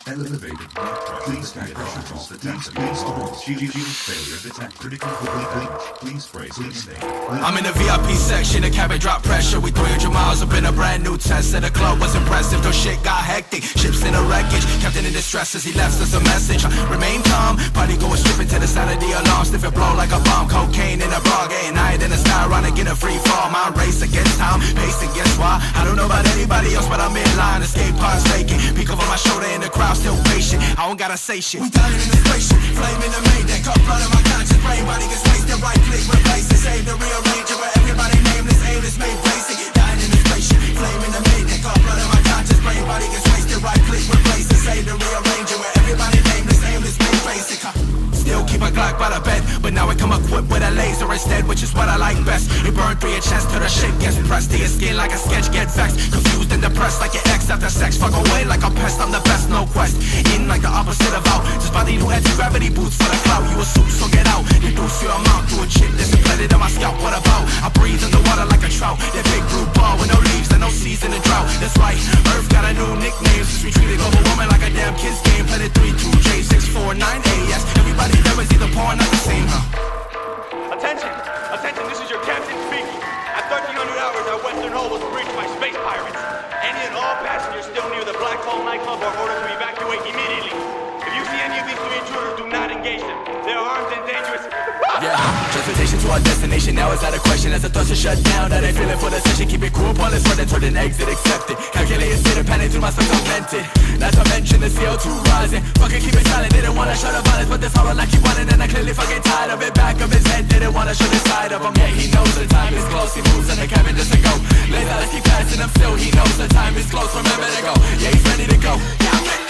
Elevated please back pressure across the task. Please hold. Shield failure detect. Critical complete. Please brace. Please stay. I'm in the VIP section, the cabin drop pressure. We 300 miles up in a brand new Tesla. The club was impressive till shit got hectic. Ships in the wreckage, captain in distress as he left us a message. Remain calm, party going stripping to the sound of the alarm. Sniff it blow like a bomb, cocaine in a bar, getting higher than a sky, ironic in a free fall. My race against time, pace against why. I don't know about anybody else, but I'm in line. Escape pods faking, peek over my shoulder in the crowd, still patient. I don't gotta say shit. We dying in the spaceship, flame in the main deck, up blood in my conscience, brain body gets wasted, right click, replace it, save the rearrange it, where everybody nameless, aim is made basic. Dying in the spaceship, flame in the main deck, up blood in my conscience, brain body gets wasted, right click, replace it, save the rearrange it, where everybody nameless, aim is made basic. Still keep a Glock by the bed, but now I come equipped with a laser instead, which is what I like best. It burned through your chest till the shit gets pressed to your skin like a sketch, get vexed, confused and depressed like your ex after sex. Fuck away like a pest, I'm the best, no quest. In like the opposite of out, just body new anti-gravity boots for the clout. You a suit, so get out, reduce your amount to a chip that's implanted on my scalp. What about? I breathe in the water like a trout, that big blue ball with no leaves and no seas in the drought. That's right, Earth got a new nickname since we treated global woman like a damn kid's game. Planet 3, 2, J, 6, 4, 9, AS. Everybody there is either poor or not the same, Attention! Attention, this is your captain speaking. At 1300 hours, our western hull was breached by space pirates. Any and all passengers still near the Black Ball nightclub are ordered to evacuate immediately. If you see any of these three intruders, do not engage them. They're armed and dangerous. Yeah, transportation to our destination now is not a question. As the thruster shut down, now they feeling for the session. Keep it cool, pointless running toward an exit accepted. Calculated state of panic through my spectrum vented. Not to mention the CO2 rising. Fucking keep it silent, didn't wanna show the violence, but this horror like he wanted, and I clearly fucking tired of it. Back of his head, didn't wanna show the side of him. Yeah, he knows the time is close. He moves in the cabin just to go. Lays out, let's keep passing him still. He knows the time is close. Remember to go. Yeah, he's ready to go. Yeah, I'm ready.